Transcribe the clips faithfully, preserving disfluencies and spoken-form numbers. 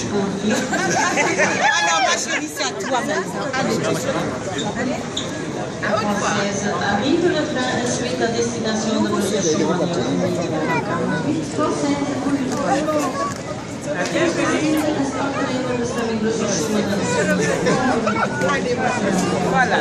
Alors, ma chérie, c'est à toi maintenant. Allez. Arrive le train ensuite à destination de Voilà.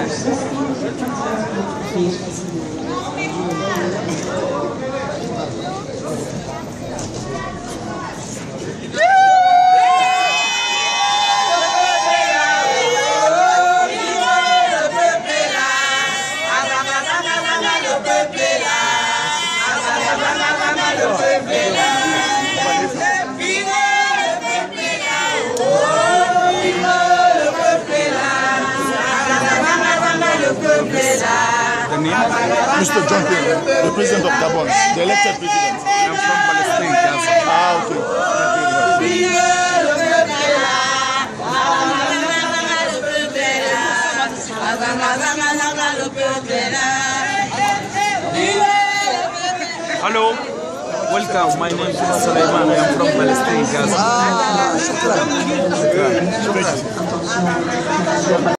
Mister John Payne, the president of Gabon, the elected president. I'm from Palestine, Gaza. Ah, okay. Thank you Hello, welcome. My name is Sulaiman. I am from Palestine, Gaza. Ah,